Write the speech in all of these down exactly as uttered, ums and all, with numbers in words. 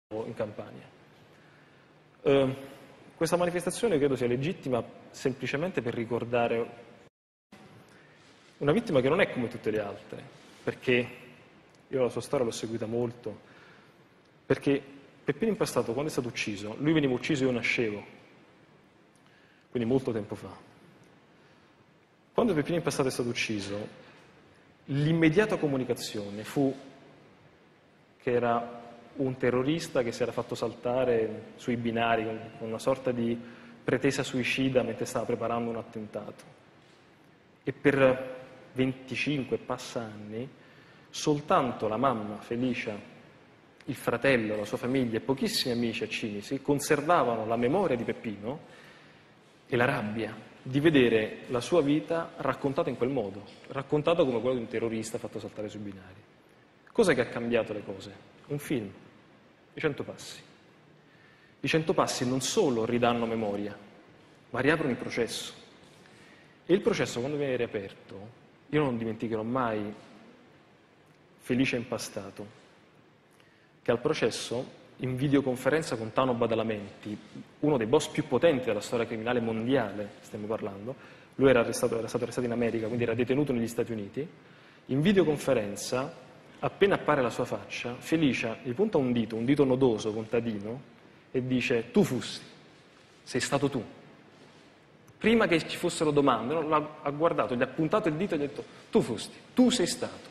in Campania. Eh, questa manifestazione credo sia legittima semplicemente per ricordare una vittima che non è come tutte le altre, perché io la sua storia l'ho seguita molto, perché Peppino Impastato, quando è stato ucciso, lui veniva ucciso e io nascevo, quindi molto tempo fa. Quando Peppino Impastato è stato ucciso, l'immediata comunicazione fu che era un terrorista che si era fatto saltare sui binari con una sorta di pretesa suicida mentre stava preparando un attentato. E per venticinque passa anni, soltanto la mamma, Felicia, il fratello, la sua famiglia e pochissimi amici a Cinisi conservavano la memoria di Peppino e la rabbia di vedere la sua vita raccontata in quel modo, raccontata come quello di un terrorista fatto saltare sui binari. Cos'è che ha cambiato le cose? Un film, I Cento Passi. I Cento Passi non solo ridanno memoria, ma riaprono il processo. E il processo, quando viene riaperto, io non dimenticherò mai Felice Impastato, che al processo, in videoconferenza con Tano Badalamenti, uno dei boss più potenti della storia criminale mondiale, stiamo parlando, lui era, arrestato, era stato arrestato in America, quindi era detenuto negli Stati Uniti, in videoconferenza, appena appare la sua faccia, Felicia gli punta un dito, un dito nodoso, contadino, e dice: tu fusti, sei stato tu. Prima che ci fossero domande, no? L'ha, ha guardato, gli ha puntato il dito e gli ha detto: tu fusti, tu sei stato.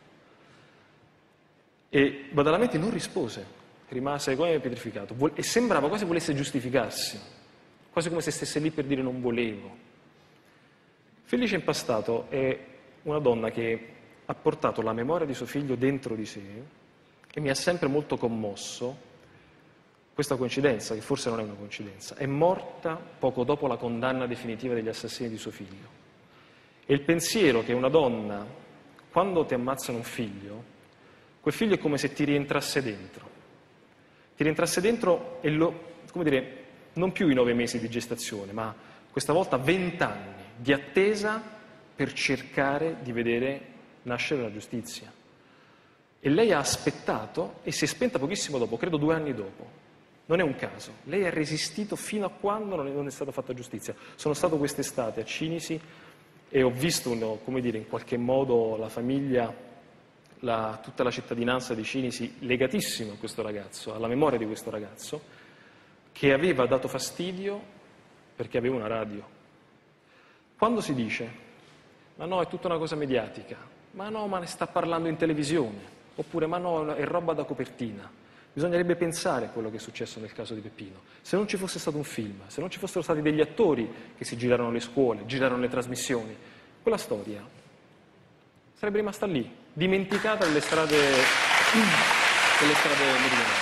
E Badalamenti non rispose, rimase come pietrificato e sembrava quasi volesse giustificarsi, quasi come se stesse lì per dire non volevo. Felice Impastato è una donna che ha portato la memoria di suo figlio dentro di sé e mi ha sempre molto commosso questa coincidenza, che forse non è una coincidenza. È morta poco dopo la condanna definitiva degli assassini di suo figlio. E il pensiero che una donna, quando ti ammazzano un figlio, quel figlio è come se ti rientrasse dentro. Ti rientrasse dentro e lo, come dire, non più i nove mesi di gestazione, ma questa volta vent'anni di attesa per cercare di vedere nascere la giustizia. E lei ha aspettato e si è spenta pochissimo dopo, credo due anni dopo. Non è un caso. Lei ha resistito fino a quando non è, non è stata fatta giustizia. Sono stato quest'estate a Cinisi e ho visto, come dire, in qualche modo la famiglia, la, tutta la cittadinanza di Cinisi legatissima a questo ragazzo, alla memoria di questo ragazzo, che aveva dato fastidio perché aveva una radio. Quando si dice: ma no, è tutta una cosa mediatica, ma no, ma ne sta parlando in televisione, oppure ma no, è roba da copertina. Bisognerebbe pensare a quello che è successo nel caso di Peppino. Se non ci fosse stato un film, se non ci fossero stati degli attori che si girarono le scuole, girarono le trasmissioni, quella storia sarebbe rimasta lì, dimenticata nelle strade, nelle strade meridionali.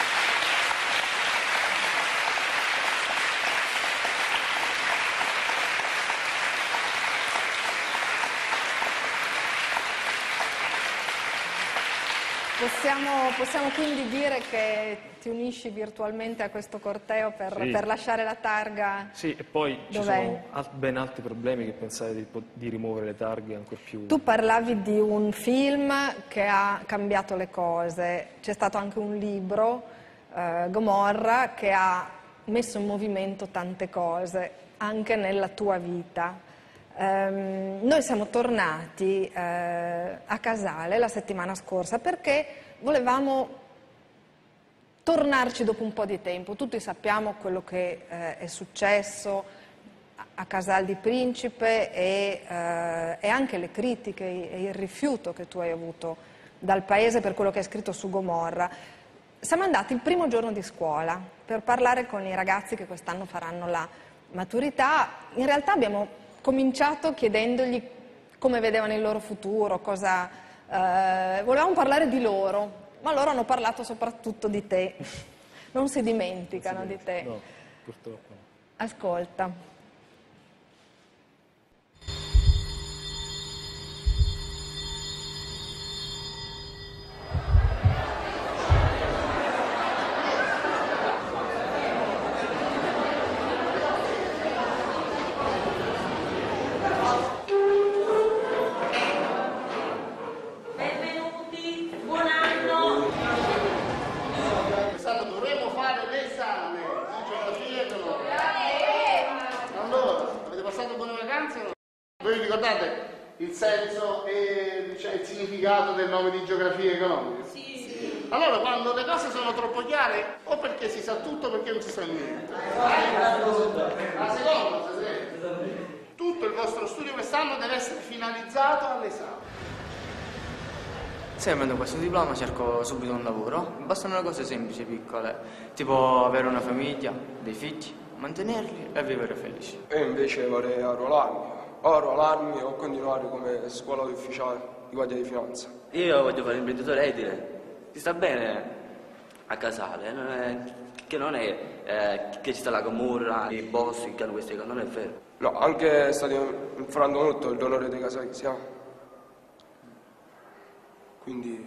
Possiamo, possiamo quindi dire che ti unisci virtualmente a questo corteo per, sì. per lasciare la targa? Sì, e poi Dov'è? Ci sono al- ben altri problemi che pensare di, di rimuovere le targhe ancora più. Tu parlavi di un film che ha cambiato le cose, c'è stato anche un libro, eh, Gomorra, che ha messo in movimento tante cose, anche nella tua vita. Um, noi siamo tornati uh, a Casale la settimana scorsa perché volevamo tornarci dopo un po' di tempo. Tutti sappiamo quello che uh, è successo a Casal di Principe e, uh, e anche le critiche e il rifiuto che tu hai avuto dal paese per quello che hai scritto su Gomorra. Siamo andati il primo giorno di scuola per parlare con i ragazzi che quest'anno faranno la maturità. In realtà abbiamo cominciato chiedendogli come vedevano il loro futuro, cosa eh, volevamo parlare di loro, ma loro hanno parlato soprattutto di te, non si dimenticano non si di te. No, purtroppo no. Ascolta. il senso e cioè, il significato del nome di geografia economica? Sì, sì. Allora, quando le cose sono troppo chiare, o perché si sa tutto o perché non si sa niente. La seconda, se tutto il vostro studio quest'anno deve essere finalizzato all'esame. Se prendo questo diploma cerco subito un lavoro, bastano cose semplici, piccole, tipo avere una famiglia, dei figli, mantenerli e vivere felici. E invece vorrei arruolarmi, o arruolarmi o continuare come scuola di ufficiale di guardia di finanza. Io voglio fare l'imprenditore edile, si sta bene a Casale, non è, che non è eh, che ci sta la camorra, i boss che hanno queste cose, non è vero. No, anche state infrando molto l'onore dei casalesi, eh? Quindi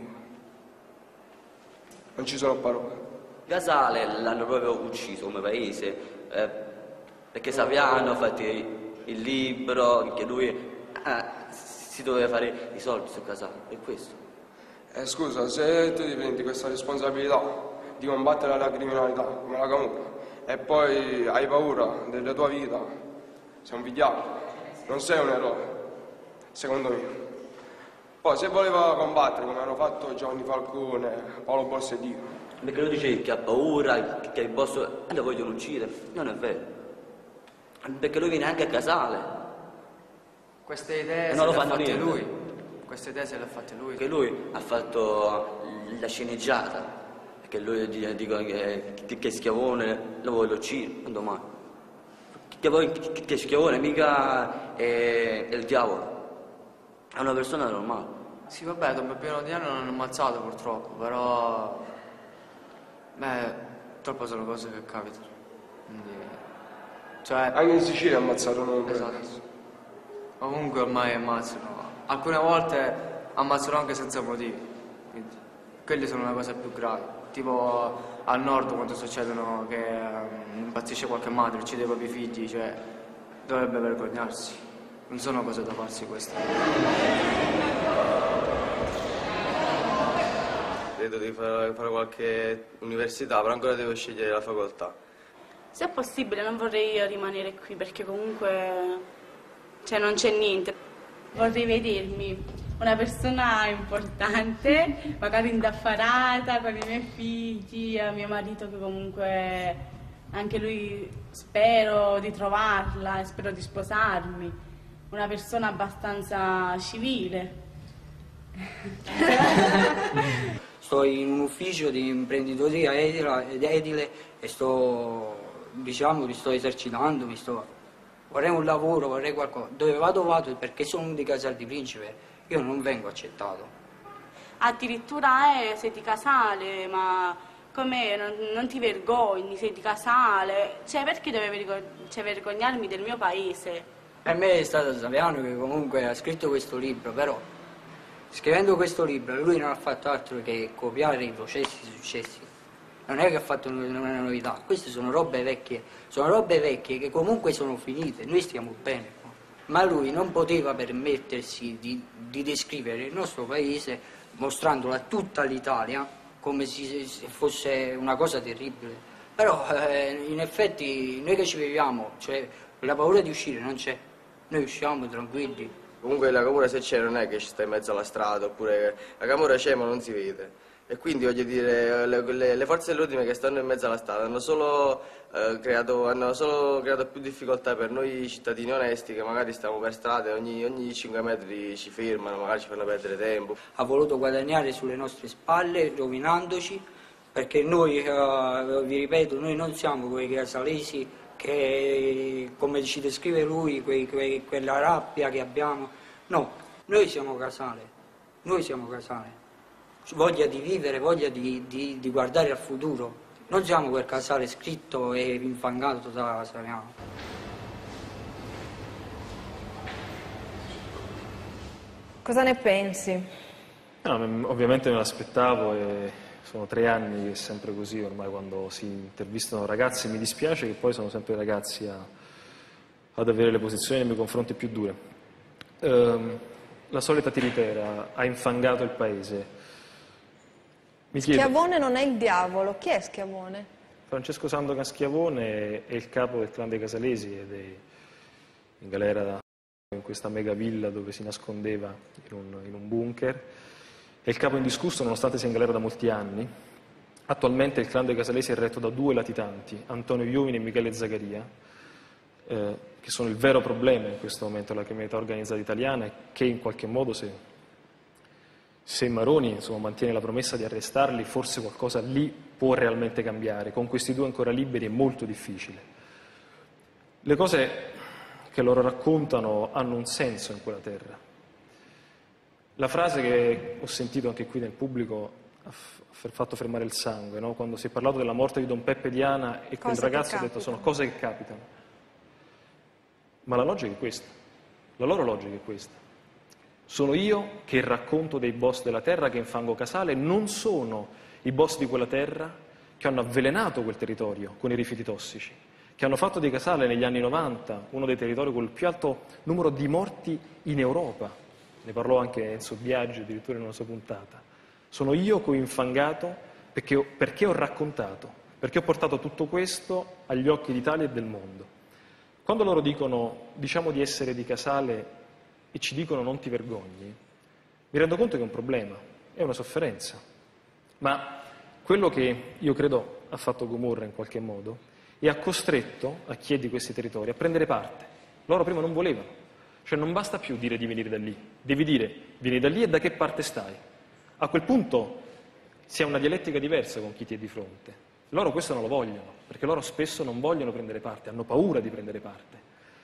non ci sono parole. Casale l'hanno proprio ucciso come paese, eh, perché Saviano ha fatto il libro, che lui eh, si doveva fare i soldi su Casale, è questo. Eh, scusa, se tu ti prendi questa responsabilità di combattere la criminalità come la camorra e poi hai paura della tua vita, sei un vigliacco, non sei un eroe, secondo me. Poi se voleva combattere come hanno fatto Giovanni Falcone, Paolo Borsellino. Perché lui dice che ha paura, che il boss lo vogliono uccidere, non è vero. Perché lui viene anche a Casale. Queste idee E se non lo le ha fanno fatte niente. lui. Queste idee se le ha fatte lui. Perché lui ha fatto la sceneggiata, perché lui dicono che, che, che Schiavone lo vuole uccidere, quando mai? Che poi che, che Schiavone mica è, è il diavolo, è una persona normale. Sì, vabbè, dopo pieno di anni non hanno ammazzato purtroppo, però... Beh, purtroppo sono cose che capitano. Quindi... Cioè... Anche in Sicilia ammazzarono un Esatto. ragazzo. Ovunque ormai ammazzano. Alcune volte ammazzano anche senza motivi. Quindi, quelle sono le cose più gravi. Tipo al nord quando succedono che um, impazzisce qualche madre, uccide i propri figli, cioè dovrebbe vergognarsi. Non sono cose da farsi queste. Credo di fare, fare qualche università, però ancora devo scegliere la facoltà. Se è possibile non vorrei rimanere qui perché comunque cioè, non c'è niente. Vorrei vedermi una persona importante, magari indaffarata, con i miei figli, eh, mio marito che comunque anche lui spero di trovarla, spero di sposarmi, una persona abbastanza civile. Sto in un ufficio di imprenditoria edile, edile e sto, diciamo, mi sto esercitando, mi sto... Vorrei un lavoro, vorrei qualcosa. Dove vado vado perché sono uno di Casale di Principe, io non vengo accettato. Addirittura eh, sei di Casale, ma com'è? Non, non ti vergogni, sei di Casale? Cioè, perché devo vergo- cioè, vergognarmi del mio paese? Per me è stato Saviano che comunque ha scritto questo libro, però scrivendo questo libro lui non ha fatto altro che copiare i processi successi. Non è che ha fatto una novità, queste sono robe vecchie, sono robe vecchie che comunque sono finite, noi stiamo bene. Ma lui non poteva permettersi di, di descrivere il nostro paese mostrandolo a tutta l'Italia come se fosse una cosa terribile. Però eh, in effetti noi che ci viviamo, cioè la paura di uscire non c'è, noi usciamo tranquilli. Comunque la camorra se c'è non è che ci sta in mezzo alla strada, oppure la camorra c'è ma non si vede. E quindi voglio dire, le, le, le forze dell'ordine che stanno in mezzo alla strada hanno solo, eh, creato, hanno solo creato più difficoltà per noi cittadini onesti che magari stiamo per strada e ogni, ogni cinque metri ci fermano, magari ci fanno perdere tempo. Ha voluto guadagnare sulle nostre spalle, rovinandoci, perché noi, eh, vi ripeto, noi non siamo quei casalesi che, come ci descrive lui, quei, quei, quella rabbia che abbiamo. No, noi siamo Casale, noi siamo Casale. Voglia di vivere, voglia di, di, di guardare al futuro. Non siamo quel Casale scritto e infangato da Saviano. Cosa ne pensi? No, ovviamente me l'aspettavo e sono tre anni che è sempre così ormai quando si intervistano ragazzi. Mi dispiace che poi sono sempre ragazzi a, ad avere le posizioni nei miei confronti più dure. Ehm, la solita tiritera ha infangato il paese. Mi chiedo, Schiavone non è il diavolo, chi è Schiavone? Francesco Sandokan Schiavone è il capo del clan dei Casalesi ed è in galera da in questa mega villa dove si nascondeva in un, in un bunker. È il capo indiscusso, nonostante sia in galera da molti anni. Attualmente il clan dei Casalesi è retto da due latitanti, Antonio Iovine e Michele Zaccaria, eh, che sono il vero problema in questo momento della criminalità organizzata italiana e che in qualche modo, se, se Maroni insomma, mantiene la promessa di arrestarli, forse qualcosa lì può realmente cambiare. Con questi due ancora liberi è molto difficile. Le cose che loro raccontano hanno un senso in quella terra. La frase che ho sentito anche qui nel pubblico ha fatto fermare il sangue, no? Quando si è parlato della morte di Don Peppe Diana e quel ragazzo ha detto sono cose che capitano. Ma la logica è questa, la loro logica è questa. Sono io che racconto dei boss della terra che infango Casale, non sono i boss di quella terra che hanno avvelenato quel territorio con i rifiuti tossici, che hanno fatto di Casale negli anni novanta uno dei territori con il più alto numero di morti in Europa. Ne parlò anche Enzo Biaggi addirittura in una sua puntata. Sono io che ho infangato perché ho, perché ho raccontato, perché ho portato tutto questo agli occhi d'Italia e del mondo. Quando loro dicono, diciamo di essere di Casale e ci dicono non ti vergogni, mi rendo conto che è un problema, è una sofferenza. Ma quello che io credo ha fatto Gomorra in qualche modo e ha costretto a chi è di questi territori a prendere parte. Loro prima non volevano, cioè non basta più dire di venire da lì, devi dire vieni da lì e da che parte stai. A quel punto si ha una dialettica diversa con chi ti è di fronte. Loro questo non lo vogliono, perché loro spesso non vogliono prendere parte, hanno paura di prendere parte.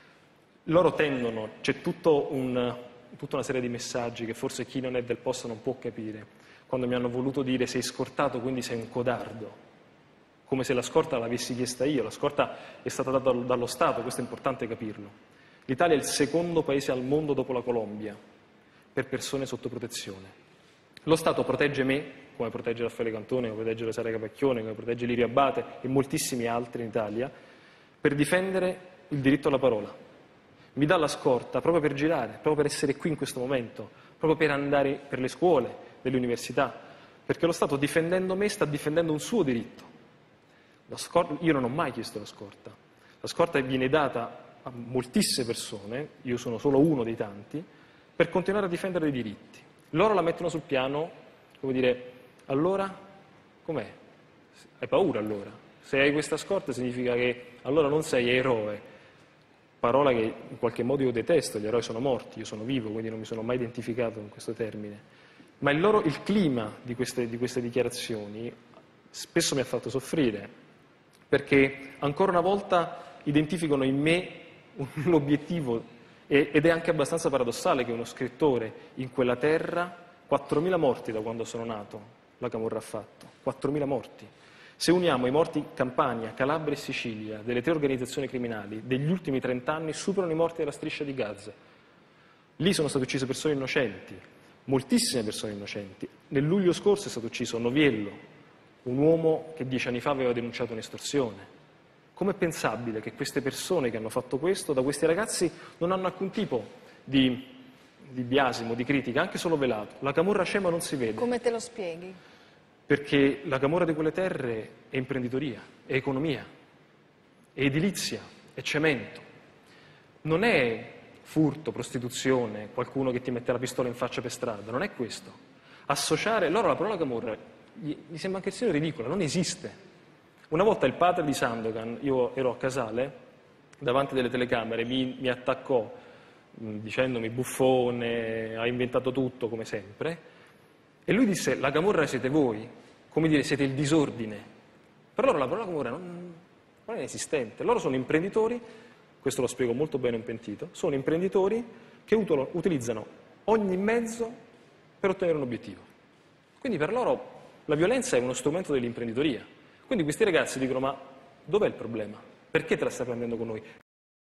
Loro tendono, c'è tutto un, tutta una serie di messaggi che forse chi non è del posto non può capire. Quando mi hanno voluto dire sei scortato, quindi sei un codardo. Come se la scorta l'avessi chiesta io, la scorta è stata data dallo Stato, questo è importante capirlo. L'Italia è il secondo paese al mondo dopo la Colombia per persone sotto protezione. Lo Stato protegge me, come protegge Raffaele Cantone, come protegge Rosaria Capacchione, come protegge Lirio Abate e moltissimi altri in Italia, per difendere il diritto alla parola. Mi dà la scorta proprio per girare, proprio per essere qui in questo momento, proprio per andare per le scuole, nelle università, perché lo Stato difendendo me sta difendendo un suo diritto. La scorta, io non ho mai chiesto la scorta, la scorta viene data a moltissime persone, io sono solo uno dei tanti, per continuare a difendere i diritti. Loro la mettono sul piano, come dire, allora, com'è? Hai paura allora? Se hai questa scorta significa che allora non sei eroe, parola che in qualche modo io detesto, gli eroi sono morti, io sono vivo, quindi non mi sono mai identificato con questo termine. Ma il, loro, il clima di queste, di queste dichiarazioni spesso mi ha fatto soffrire, perché ancora una volta identificano in me l'obiettivo, ed è anche abbastanza paradossale che uno scrittore in quella terra, quattromila morti da quando sono nato, la Camorra ha fatto, quattromila morti. Se uniamo i morti in Campania, Calabria e Sicilia, delle tre organizzazioni criminali, degli ultimi trent'anni, superano i morti della striscia di Gaza. Lì sono state uccise persone innocenti, moltissime persone innocenti. Nel luglio scorso è stato ucciso Noviello, un uomo che dieci anni fa aveva denunciato un'estorsione. Com'è pensabile che queste persone che hanno fatto questo, da questi ragazzi, non hanno alcun tipo di, di biasimo, di critica, anche solo velato? La camorra c'è ma non si vede. Come te lo spieghi? Perché la camorra di quelle terre è imprenditoria, è economia, è edilizia, è cemento. Non è furto, prostituzione, qualcuno che ti mette la pistola in faccia per strada, non è questo. Associare, loro la parola camorra gli, gli sembra anche persino ridicola, non esiste. Una volta il padre di Sandokan, io ero a Casale, davanti delle telecamere, mi, mi attaccò mh, dicendomi buffone, ha inventato tutto come sempre, e lui disse la camorra siete voi, come dire siete il disordine. Per loro la parola camorra non, non è inesistente, loro sono imprenditori, questo lo spiego molto bene un pentito, sono imprenditori che utolo, utilizzano ogni mezzo per ottenere un obiettivo. Quindi per loro la violenza è uno strumento dell'imprenditoria. Quindi questi ragazzi dicono, ma dov'è il problema? Perché te la stai prendendo con noi?